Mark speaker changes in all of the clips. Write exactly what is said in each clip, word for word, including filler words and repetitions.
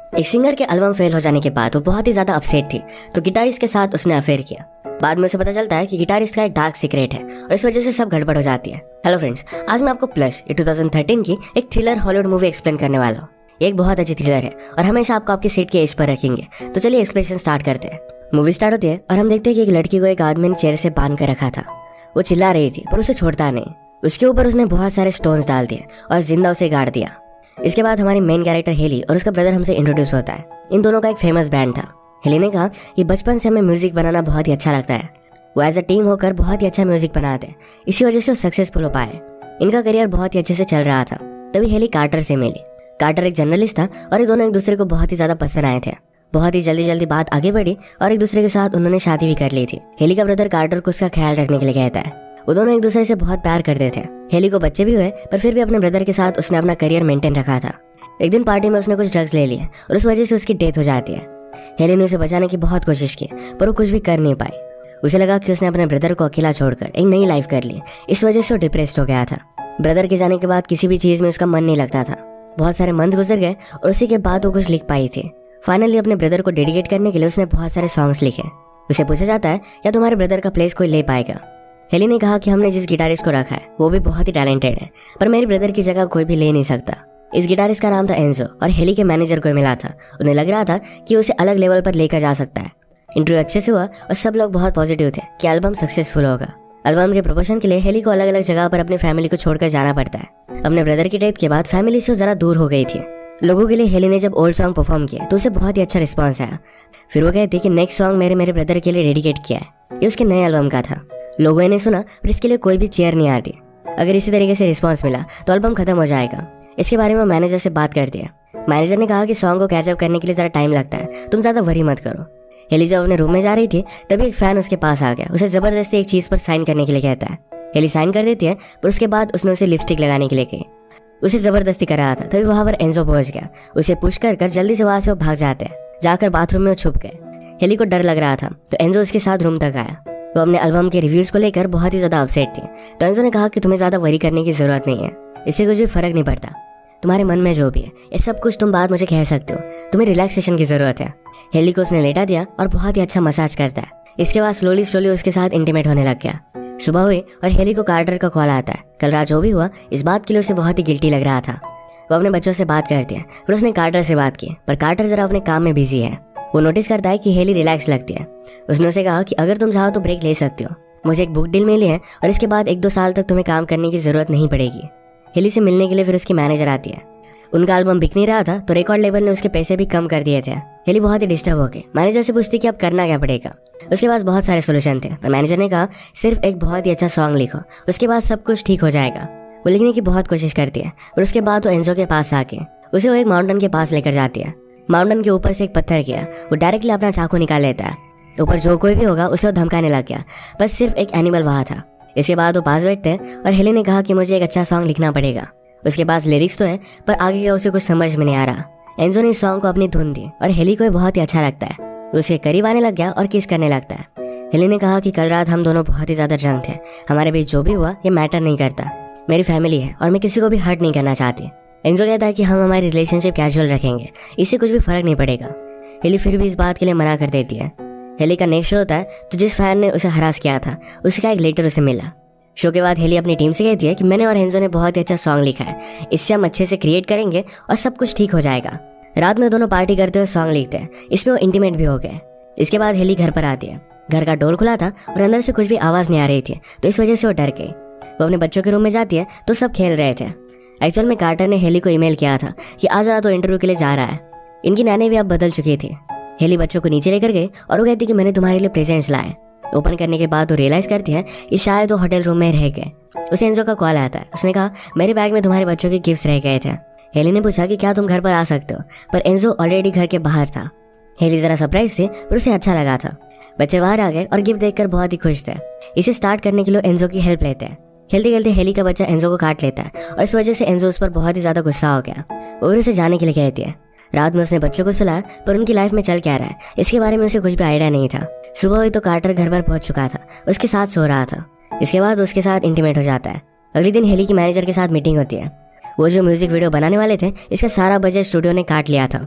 Speaker 1: एक सिंगर के album fail हो जाने के बाद वो बहुत ही ज्यादा अपसेट थी, तो गिटारिस्ट के साथ उसने अफेयर किया। बाद में उसे पता चलता है कि गिटारिस्ट का एक डार्क सीक्रेट है और इस वजह से सब गड़बड़ हो जाती है। हेलो फ्रेंड्स, आज मैं आपको प्लश ये दो हज़ार तेरह की एक थ्रिलर हॉलीवुड मूवी एक्सप्लेन करने वाला हूँ। एक बहुत अच्छी थ्रिलर है और हमेशा आपको आपकी सीट के एज पर रखेंगे। तो चलिए एक्सप्लेनेशन स्टार्ट करते हैं। मूवी स्टार्ट होती है और हम देखते हैं कि एक लड़की को एक आदमी ने चेयर से बांध कर रखा था। वो चिल्ला रही थी पर उसे छोड़ता नहीं। उसके ऊपर उसने बहुत सारे स्टोन्स डाल दिए और जिंदा उसे गाड़ दिया। इसके बाद हमारी मेन कैरेक्टर हेली और उसका ब्रदर हमसे इंट्रोड्यूस होता है। इन दोनों का एक फेमस बैंड था। हेली ने कहा कि बचपन से हमें म्यूजिक बनाना बहुत ही अच्छा लगता है। वो एज अ टीम होकर बहुत ही अच्छा म्यूजिक बनाते हैं, इसी वजह से वो सक्सेसफुल हो पाए। इनका करियर बहुत ही अच्छे से चल रहा था। तभी हेली कार्टर से मिली। कार्टर एक जर्नलिस्ट था और ये दोनों एक दूसरे को बहुत ही ज्यादा पसंद आए थे। बहुत ही जल्दी जल्दी बात आगे बढ़ी और एक दूसरे के साथ उन्होंने शादी भी कर ली थी। हेली का ब्रदर कार्टर को उसका ख्याल रखने के लिए कहता है। वो दोनों एक दूसरे से बहुत प्यार करते थे। हेली को बच्चे भी हुए पर फिर भी अपने ब्रदर के साथ उसने अपना करियर मेंटेन रखा था। एक दिन पार्टी में उसने कुछ ड्रग्स ले लिए और उस वजह से उसकी डेथ हो जाती है। हेली ने उसे बचाने की बहुत कोशिश की पर वो कुछ भी कर नहीं पाई। उसे लगा कि उसने अपने ब्रदर को अकेला छोड़कर एक नई लाइफ कर ली। इस वजह से वो डिप्रेस्ड हो गया था। ब्रदर के जाने के बाद किसी भी चीज में उसका मन नहीं लगता था। बहुत सारे मंथ गुजर गए और उसी के बाद वो कुछ लिख पाई थी। फाइनली अपने ब्रदर को डेडिकेट करने के लिए उसने बहुत सारे सॉन्ग्स लिखे। उसे पूछा जाता है क्या तुम्हारे ब्रदर का प्लेस कोई ले पाएगा। हेली ने कहा कि हमने जिस गिटारिस्ट को रखा है वो भी बहुत ही टैलेंटेड है, पर मेरे ब्रदर की जगह कोई भी ले नहीं सकता। इस गिटारिस्ट का नाम था एंजो और हेली के मैनेजर को मिला था। उन्हें लग रहा था कि उसे अलग लेवल पर लेकर जा सकता है। इंटरव्यू अच्छे से हुआ और सब लोग बहुत पॉजिटिव थे कि एल्बम सक्सेसफुल होगा। एल्बम के प्रमोशन के लिए हेली को अलग अलग जगह पर अपनी फैमिली को छोड़कर जाना पड़ता है। अपने ब्रदर की डेथ के बाद फैमिली से जरा दूर हो गई थी। लोगों के लिए हेली ने जब ओल्ड सॉन्ग परफॉर्म किया तो उसे बहुत ही अच्छा रिस्पॉन्स आया। फिर वो कहती कि नेक्स्ट सॉन्ग मेरे मेरे ब्रदर के लिए डेडिकेट किया है। ये उसके नए एल्बम का था। लोगों ने सुना पर इसके लिए कोई भी चेयर नहीं आती। अगर इसी तरीके से रिस्पॉन्स मिला तो एल्बम खत्म हो जाएगा। इसके बारे में मैनेजर से बात कर दिया। मैनेजर ने कहा कि सॉन्ग को कैचअप करने के लिए जरा टाइम लगता है, तुम ज्यादा वरी मत करो। हेली जब अपने रूम में जा रही थी तभी एक फैन उसके पास आ गया। उसे जबरदस्ती एक चीज पर साइन करने के लिए कहता है। हेली साइन कर देती है पर उसके बाद उसने उसे लिपस्टिक लगाने के लिए कही। उसे जबरदस्ती कर रहा था। तभी वहां पर एंजो पहुंच गया। उसे पुश कर कर जल्दी से वहां से वो भाग जाते हैं। जाकर बाथरूम में वो छुप गए। हेली को डर लग रहा था तो एंजो उसके साथ रूम तक आया। वो अपने एल्बम के रिव्यूज को लेकर बहुत ही ज्यादा अपसेट थी। तो एंजो ने कहा कि तुम्हें ज्यादा वरी करने की जरूरत नहीं है, इससे कुछ भी फर्क नहीं पड़ता। तुम्हारे मन में जो भी है ये सब कुछ तुम बात मुझे कह सकते हो, तुम्हें रिलैक्सेशन की जरूरत है। हेली को उसने लेटा दिया और बहुत ही अच्छा मसाज करता है। इसके बाद स्लोली स्लोली उसके साथ इंटीमेट होने लग गया। सुबह हुई और हेली को कार्टर का कॉल आता है। कल रात जो भी हुआ इस बात के लिए उसे बहुत ही गिल्टी लग रहा था। वो अपने बच्चों से बात करती है फिर उसने कार्टर से बात की पर कार्टर जरा अपने काम में बिजी है। वो नोटिस करता है कि हेली रिलैक्स लगती है। उसने उसे कहा कि अगर तुम चाहो तो ब्रेक ले सकते हो, मुझे एक बुक डील मिली है और इसके बाद एक दो साल तक तुम्हें काम करने की जरूरत नहीं पड़ेगी। हेली से मिलने के लिए फिर उसकी मैनेजर आती है। उनका एल्बम बिक नहीं रहा था तो रिकॉर्ड लेबल ने उसके पैसे भी कम कर दिए थे। हेली बहुत ही डिस्टर्ब हो गई। मैनेजर से पूछती कि अब करना क्या पड़ेगा। उसके पास बहुत सारे सोल्यूशन थे पर मैनेजर ने कहा सिर्फ एक बहुत ही अच्छा सॉन्ग लिखो, उसके बाद सब कुछ ठीक हो जाएगा। वो लिखने की बहुत कोशिश करती है और उसके बाद वो एंजो के पास आके उसे वो एक माउंटेन के पास लेकर जाती है। माउंटेन के ऊपर से एक पत्थर किया। वो डायरेक्टली अपना चाकू निकाल लेता है। ऊपर जो कोई भी होगा उसे वो धमकाने लग गया, बस सिर्फ एक एनिमल वहां था। इसके बाद वो पास बैठते हैं और हेली ने कहा कि मुझे एक अच्छा सॉन्ग लिखना पड़ेगा। उसके पास लिरिक्स तो है पर आगे का उसे कुछ समझ में नहीं आ रहा। एंजो ने इस सॉन्ग को अपनी धुन दी और हेली को बहुत ही अच्छा लगता है। उसके करीब आने लग गया और किस करने लगता है। हेली ने कहा कि कल रात हम दोनों बहुत ही ज्यादा ड्रंक थे, हमारे बीच जो भी हुआ ये मैटर नहीं करता। मेरी फैमिली है और मैं किसी को भी हर्ट नहीं करना चाहती। एंजो कहता है कि हम हमारी रिलेशनशिप कैजुअल रखेंगे, इससे कुछ भी फर्क नहीं पड़ेगा। हेली फिर भी इस बात के लिए मना कर देती है। हेली का नेक्स्ट शो होता है तो जिस फैन ने उसे हरास किया था उसका एक लेटर उसे मिला। शो के बाद हेली अपनी टीम से कहती है कि मैंने और एंजो ने बहुत ही अच्छा सॉन्ग लिखा है, इससे हम अच्छे से क्रिएट करेंगे और सब कुछ ठीक हो जाएगा। रात में दोनों पार्टी करते हुए सॉन्ग लिखते हैं। इसमें वो इंटीमेट भी हो गए। इसके बाद हेली घर पर आती है। घर का डोर खुला था और अंदर से कुछ भी आवाज नहीं आ रही थी तो इस वजह से वो डर गई। वो अपने बच्चों के रूम में जाती है तो सब खेल रहे थे। एक्चुअल में कार्टर ने हेली को ईमेल किया था कि आज रात तो इंटरव्यू के लिए जा रहा है। इनकी नैने भी अब बदल चुकी थी। हेली बच्चों को नीचे लेकर गई और वो कहती कि मैंने तुम्हारे लिए प्रेजेंट्स लाए। ओपन करने के बाद वो रियलाइज करती है कि शायद वो होटल रूम में रह गए। उसे एंजो का कॉल आता है। उसने कहा मेरे बैग में तुम्हारे बच्चों के गिफ्ट्स रह गए थे। हेली ने पूछा कि क्या तुम घर पर आ सकते हो, पर एंजो ऑलरेडी घर के बाहर था। हेली जरा सरप्राइज थी पर उसे अच्छा लगा था। बच्चे बाहर आ गए और गिफ्ट देखकर बहुत ही खुश थे। इसे स्टार्ट करने के लिए एंजो की हेल्प लेते हैं। खेलते खेलते हेली का बच्चा एंजो को काट लेता है और इस वजह से एंजो उस पर बहुत ही ज्यादा गुस्सा हो गया और उसे जाने के लिए कहती है। रात में उसने बच्चों को सुलाया पर उनकी लाइफ में चल क्या रहा है इसके बारे में उसे कुछ भी आइडिया नहीं था। सुबह हुई तो कार्टर घर पर पहुंच चुका था, उसके साथ सो रहा था। इसके बाद उसके साथ इंटीमेट हो जाता है। अगले दिन हेली की मैनेजर के साथ मीटिंग होती है। वो जो म्यूजिक वीडियो बनाने वाले थे इसका सारा बजट स्टूडियो ने काट लिया था।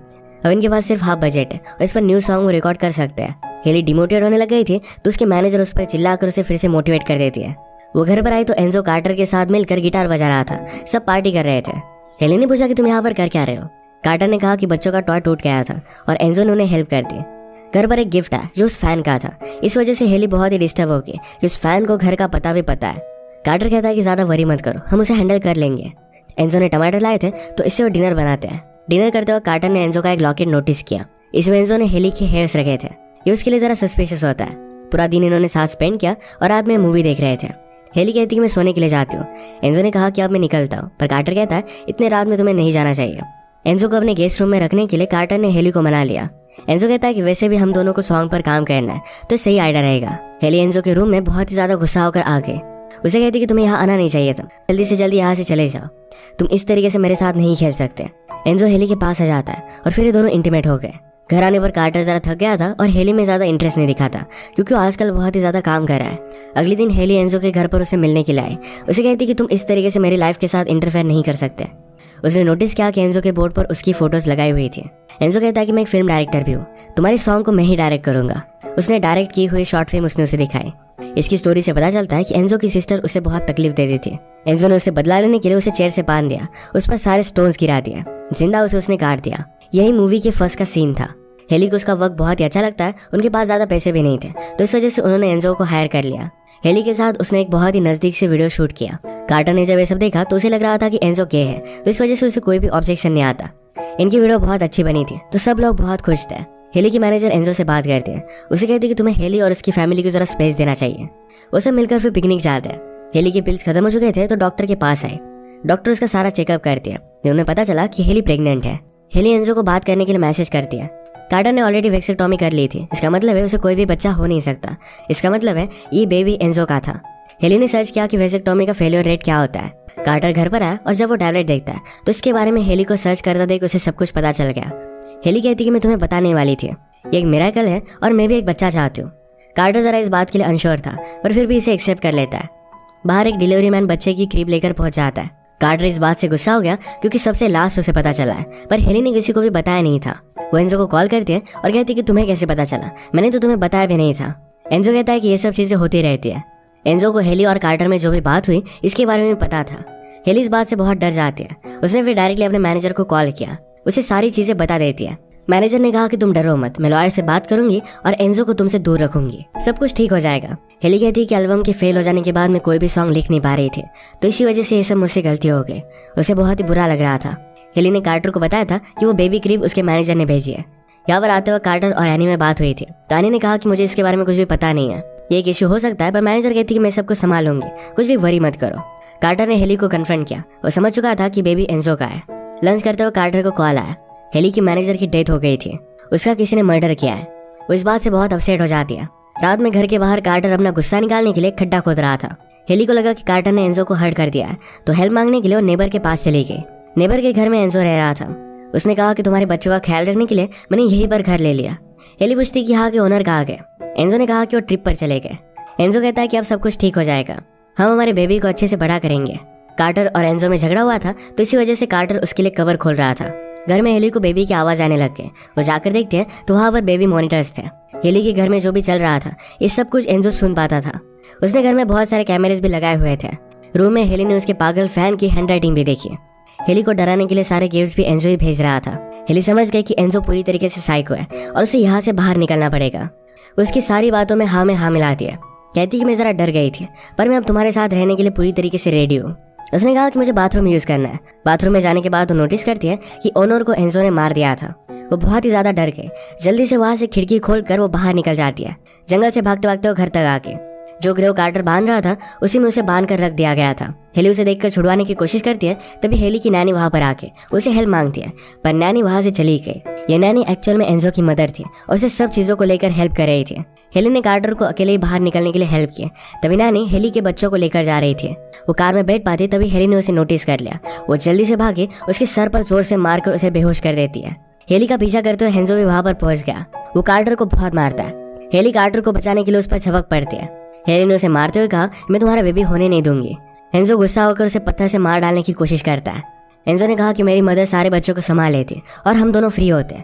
Speaker 1: अब इनके पास सिर्फ हाफ बजट है और इस पर न्यू सॉन्ग वो रिकॉर्ड कर सकते हैं। हेली डिमोटिवेट होने लग गई थी तो उसके मैनेजर उस पर चिल्लाकर उसे फिर से मोटिवेट कर देती है। वो घर पर आई तो एंजो कार्टर के साथ मिलकर गिटार बजा रहा था। सब पार्टी कर रहे थे। हेली ने पूछा कि तुम यहाँ पर कर क्या रहे हो। कार्टर ने कहा कि बच्चों का टॉय टूट गया था और एंजो ने उन्हें हेल्प कर दी। घर पर एक गिफ्ट है जो उस फैन का था। इस वजह से हेली बहुत ही डिस्टर्ब हो गई कि उस फैन को घर का पता भी पता है। कार्टर कहता है कि ज्यादा वरी मत करो, हम उसे हैंडल कर लेंगे। एंजो ने टमाटर लाए थे तो इससे वो डिनर बनाते हैं। डिनर करते वक्त कार्टर ने एंजो का एक लॉकेट नोटिस किया। इसमें एंजो ने हेली के हेयर्स रखे थे। ये उसके लिए जरा सस्पिशियस होता है। पूरा दिन इन्होंने साथ स्पेंड किया और रात में मूवी देख रहे थे। हेली कहती कि मैं सोने के लिए जाती हूँ। एंजो ने कहा कि अब मैं निकलता हूँ, पर कार्टर कहता है इतने रात में तुम्हें नहीं जाना चाहिए। एंजो को अपने गेस्ट रूम में रखने के लिए कार्टर ने हेली को मना लिया। एंजो कहता है कि वैसे भी हम दोनों को सॉन्ग पर काम करना है तो सही आइडिया रहेगा। हेली एंजो के रूम में बहुत ही ज्यादा गुस्सा होकर आ गई। उसे कहती कि तुम्हें यहाँ आना नहीं चाहिए था, जल्दी से जल्दी यहाँ से चले जाओ, तुम इस तरीके से मेरे साथ नहीं खेल सकते। एंजो हेली के पास आ जाता है और फिर ये दोनों इंटीमेट हो गए। घर आने पर कार्टर जरा थक गया था और हेली में ज्यादा इंटरेस्ट नहीं दिखाता क्योंकि वो आजकल बहुत ही ज्यादा काम कर रहा है। अगले दिन हेली एंजो के घर पर उसे मिलने के लिए आई। उसे कहती कि तुम इस तरीके से मेरी लाइफ के साथ इंटरफेयर नहीं कर सकते। उसने नोटिस किया कि एंजो के बोर्ड पर उसकी फोटोज लगाई हुई थी। एंजो कहता है कि मैं एक फिल्म डायरेक्टर भी हूँ, तुम्हारी सॉन्ग को मैं ही डायरेक्ट करूंगा। उसने डायरेक्ट की हुई शॉर्ट फिल्म उसने उसे दिखाई। इसकी स्टोरी से पता चलता है कि एंजो की सिस्टर उसे बहुत तकलीफ दे दी थी। एंजो ने उसे बदला लेने के लिए उसे चेयर से बांध दिया, उस पर सारे स्टोन्स गिरा दिया, जिंदा उसे उसने काट दिया। यही मूवी के फर्स्ट का सीन था। हेली को उसका वर्क बहुत ही अच्छा लगता है। उनके पास ज्यादा पैसे भी नहीं थे तो इस वजह से उन्होंने एंजो को हायर कर लिया। हेली के साथ उसने एक बहुत ही नजदीक से वीडियो शूट किया। कार्टर ने जब ये सब देखा तो उसे लग रहा था कि एंजो गे है तो इस वजह से उसे कोई भी ऑब्जेक्शन नहीं आता। इनकी वीडियो बहुत अच्छी बनी थी तो सब लोग बहुत खुश थे। हेली की मैनेजर एंजो से बात करती है। उसे कहती है कि तुम्हें हेली और उसकी फैमिली को जरा स्पेस देना चाहिए। वो सब मिलकर फिर पिकनिक जाते हैं। हेली के पिल्स खत्म हो चुके थे तो डॉक्टर के पास आए। डॉक्टर उसका सारा चेकअप करती है। उन्हें पता चला कि हेली प्रेग्नेंट है। हेली एंजो को बात करने के लिए मैसेज करती है। कार्टर ने ऑलरेडी वैक्सेक्टोमी कर ली थी, इसका मतलब है उसे कोई भी बच्चा हो नहीं सकता। इसका मतलब है ये बेबी एंजो का था। हेली ने सर्च किया कि वैक्सेक्टोमी का फेलियर रेट क्या होता है। कार्टर घर पर आया और जब वो टैबलेट देखता है तो इसके बारे में हेली को सर्च करता देख उसे सब कुछ पता चल गया। हेली कहती कि मैं तुम्हें बताने वाली थी, ये एक मिरेकल है और मैं भी एक बच्चा चाहती हूँ। कार्टर जरा इस बात के लिए अनश्योर था पर फिर भी इसे एक्सेप्ट कर लेता है। बाहर एक डिलीवरी मैन बच्चे की क्रीब लेकर पहुंच जाता है। कार्टर इस बात से गुस्सा हो गया क्योंकि सबसे लास्ट उसे पता चला है, पर हेली ने किसी को भी बताया नहीं था। वो एंजो को कॉल करती है और कहती है कि तुम्हें कैसे पता चला, मैंने तो तुम्हें बताया भी नहीं था। एंजो कहता है कि ये सब चीजें होती रहती है। एंजो को हेली और कार्टर में जो भी बात हुई इसके बारे में पता था। हेली इस बात से बहुत डर जाती है। उसने फिर डायरेक्टली अपने मैनेजर को कॉल किया, उसे सारी चीजें बता देती है। मैनेजर ने कहा कि तुम डरो मत, मैं लॉयर से बात करूंगी और एंजो को तुमसे दूर रखूंगी, सब कुछ ठीक हो जाएगा। हेली कहती है कि एल्बम के फेल हो जाने के बाद मैं कोई भी सॉन्ग लिख नहीं पा रही थी तो इसी वजह से ये सब मुझसे गलती हो गई। उसे बहुत ही बुरा लग रहा था। हेली ने कार्टर को बताया था कि वो बेबी क्रीब उसके मैनेजर ने भेजी है। यहाँ पर आते हुए कार्टर और एनी में बात हुई थी तो एनी ने कहा कि मुझे इसके बारे में कुछ भी पता नहीं है, ये एक इश्यू हो सकता है, पर मैनेजर कहती कि मैं सबको संभालूंगी, कुछ भी वरी मत करो। कार्टर ने हेली को कन्फ्रंट किया। वो समझ चुका था कि बेबी एंजो का है। लंच करते हुए कार्टर को कॉल आया। हेली की मैनेजर की डेथ हो गई थी, उसका किसी ने मर्डर किया है। वो इस बात से बहुत अपसेट हो जाती है। रात में घर के बाहर कार्टर अपना गुस्सा निकालने के लिए खड्डा खोद रहा था। हेली को लगा कि कार्टर ने एंजो को हर्ट कर दिया है तो हेल्प मांगने के लिए वो नेबर के पास चली गई। नेबर के घर में एंजो रह रहा था। उसने कहा कि तुम्हारे बच्चों का ख्याल रखने के लिए मैंने यहीं पर घर ले लिया। हेली पूछती कि यहाँ के ओनर कहाँ गए। एंजो ने कहा कि वो ट्रिप पर चले गए। एंजो कहता है कि अब सब कुछ ठीक हो जाएगा, हम हमारे बेबी को अच्छे से बड़ा करेंगे। कार्टर और एंजो में झगड़ा हुआ था तो इसी वजह से कार्टर उसके लिए कवर खोल रहा था। घर में हेली को बेबी की आवाज आने लग गई। वो जाकर देखते हैं तो वहाँ पर बेबी मॉनिटर्स थे। हेली के घर में जो भी चल रहा था ये सब कुछ एंजो सुन पाता था। उसने घर में बहुत सारे कैमरेज भी लगाए हुए थे। रूम में हेली ने उसके पागल फैन की हैंडराइटिंग भी देखी। हेली को डराने के लिए सारे गिफ्ट्स भी एंजो ही भेज रहा था। हेली समझ गई कि एंजो पूरी तरीके से साइको है और उसे यहाँ से बाहर निकलना पड़ेगा। उसकी सारी बातों में हाँ में हाँ मिलाती है। कहती कि मैं जरा डर गई थी पर मैं अब तुम्हारे साथ रहने के लिए पूरी तरीके से रेडी हूँ। उसने कहा कि मुझे बाथरूम यूज करना है। बाथरूम में जाने के बाद वो नोटिस करती है कि ओनर को एंजो ने मार दिया था। वो बहुत ही ज्यादा डर गई। जल्दी से वहां से खिड़की खोलकर वो बाहर निकल जाती है। जंगल से भागते भागते वो घर तक आके जो ग्रेव कार्टर बांध रहा था उसी में उसे बांध कर रख दिया गया था। हेली उसे देखकर छुड़वाने की कोशिश करती है। तभी हेली की नैनी वहां पर आके उसे हेल्प मांगती है पर नैनी वहां से चली गई। ये नैनी एक्चुअल में एंजो की मदर थी और उसे सब चीजों को लेकर हेल्प कर रही थी। हेली ने कार्टर को अकेले ही बाहर निकलने के लिए हेल्प किया। तभी नैनी हेली के बच्चों को लेकर जा रही थी। वो कार में बैठ पाती तभी हेली ने उसे नोटिस कर लिया। वो जल्दी से भागे, उसके सर पर जोर से मारकर उसे बेहोश कर देती है। हेली का पीछा करते हुए एंजो भी वहां पर पहुंच गया। वो कार्टर को बहुत मारता है। हेली कार्टर को बचाने के लिए उस पर झपक पड़ती है। हेली ने उसे मारते हुए कहा मैं तुम्हारा बेबी होने नहीं दूंगी। एंजो गुस्सा होकर उसे पत्थर से मार डालने की कोशिश करता है। एंजो ने कहा कि मेरी मदर सारे बच्चों को संभाल लेती और हम दोनों फ्री होते।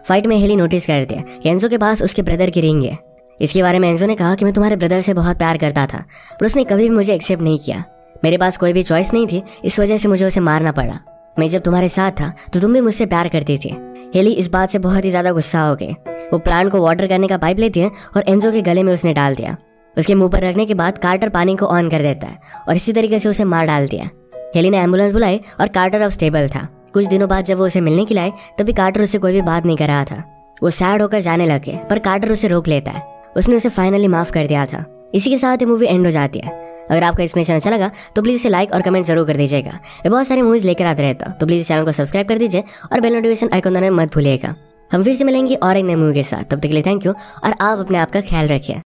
Speaker 1: फाइट में हेली नोटिस कर दिया कि एंजो के पास उसके ब्रदर की रिंग है। इसके बारे में एंजो ने कहा कि मैं तुम्हारे ब्रदर से बहुत प्यार करता था, पर उसने कभी भी मुझे एक्सेप्ट नहीं किया। मेरे पास कोई भी चॉइस नहीं थी, इस वजह से मुझे उसे मारना पड़ा। मैं जब तुम्हारे साथ था तो तुम भी मुझसे प्यार करती थी। हेली इस बात से बहुत ही ज्यादा गुस्सा हो गई। वो प्लांट को वाटर करने का पाइप लेती है और एंजो के गले में उसने डाल दिया। उसके मुंह पर रखने के बाद कार्टर पानी को ऑन कर देता है और इसी तरीके से उसे मार डाल दिया। हेली ने एम्बुलेंस बुलाई और कार्टर अब स्टेबल था। कुछ दिनों बाद जब वो उसे मिलने के लिए आए तभी कार्टर उससे कोई भी बात नहीं कर रहा था। वो सैड होकर जाने लगे, पर कार्टर उसे रोक लेता है। उसने उसे फाइनली माफ कर दिया था। इसी के साथ ये मूवी एंड हो जाती है। अगर आपको इसमें अच्छा लगा तो प्लीज इसे लाइक और कमेंट जरूर कर दीजिएगा। मैं बहुत सारी मूवीज लेकर आते रहता हूँ, तो प्लीज इस चैनल को सब्सक्राइब कर दीजिए और बेल नोटिफिकेशन आइकन दबाना मत भूलिएगा। हम फिर से मिलेंगे और एक नई मूवी के साथ। तब तक के लिए थैंक यू और आप अपने आप का ख्याल रखिए।